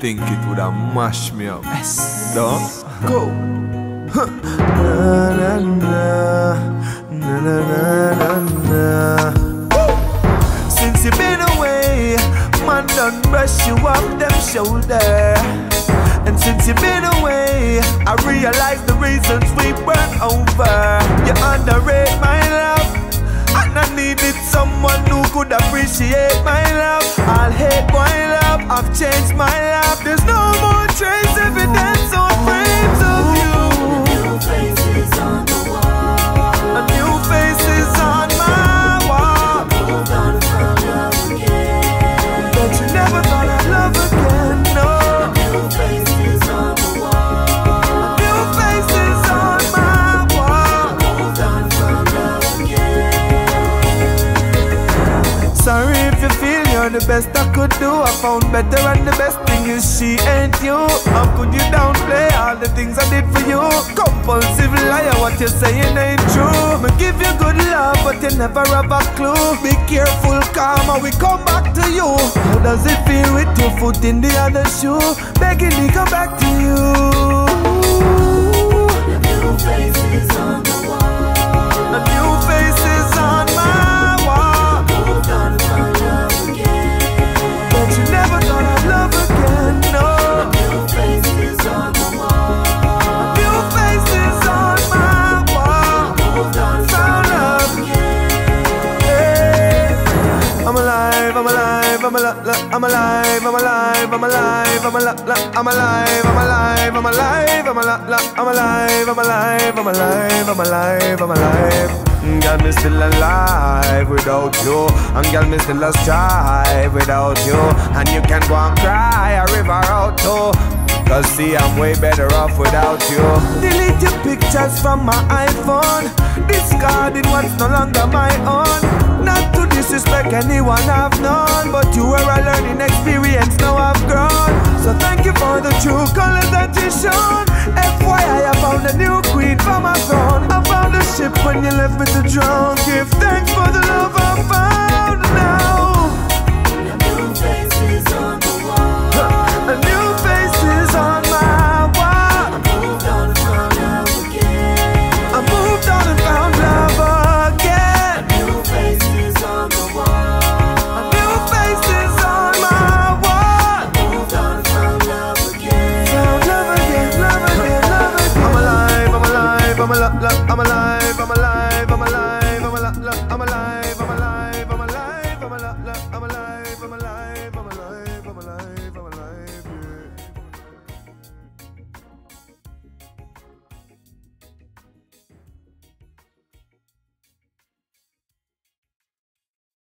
think it would have mashed me up. Yes. Don't go. Na na na na na na na. Since you been away, man done brush you off them shoulder. And since you been away, I realize the reasons we burn over. You underrate my love, and I needed someone who could appreciate my love. I'll hate my love, I've changed my love. There's no more trace evidence or frames of you. New faces on the wall. A new faces on my wall. Moved on from love again. But you never thought I'd love again, no. New faces on the wall. New faces on my wall. Moved on from love again. Sorry if you feel you're the best I could do. I found better and the best thing is she ain't you. How could you downplay all the things I did for you? Compulsive liar, what you're saying ain't true. Me give you good love but you never have a clue. Be careful, karma, we come back to you. How does it feel with your foot in the other shoe? Begging me come back to you. The new faces on the wall. The new faces on my wall. Moved on from love again. But you never thought I'd love again, no. New faces on the wall. New faces on my wall. Moved on Found from love. love again. Hey. I'm alive, I'm alive, I'm alive, I'm alive, I'm alive, I'm alive, I'm alive, I'm alive, I'm alive, I'm alive, I'm alive, I'm alive, I'm alive, I'm alive, I'm alive, I'm alive. Girl, me still alive without you, and girl, me still a strive without you, and you can go and cry a river out too. Cause see, I'm way better off without you. Delete your pictures from my iPhone, discarding what's no longer my own. Not to disrespect anyone I've known, but you were a learning experience, now I've grown. So thank you for the true colors that you showed.